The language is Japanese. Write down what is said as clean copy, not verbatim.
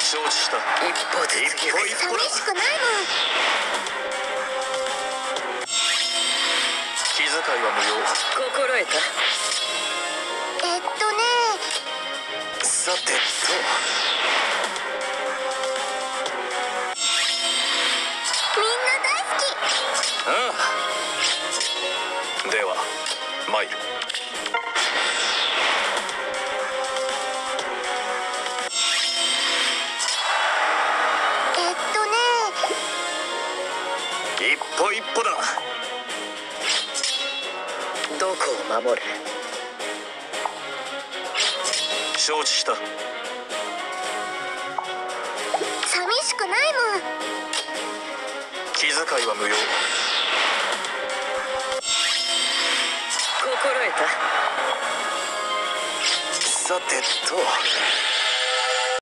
承知した。 一歩ずつ一歩一歩だ。 寂しくないもん。 気遣いは無用。 心得た。 さてと。 みんな大好き。 ああ。では参る。一歩一歩だ。 どこを守る。 承知した。 寂しくないもん。 気遣いは無用。 心得た。 さてと。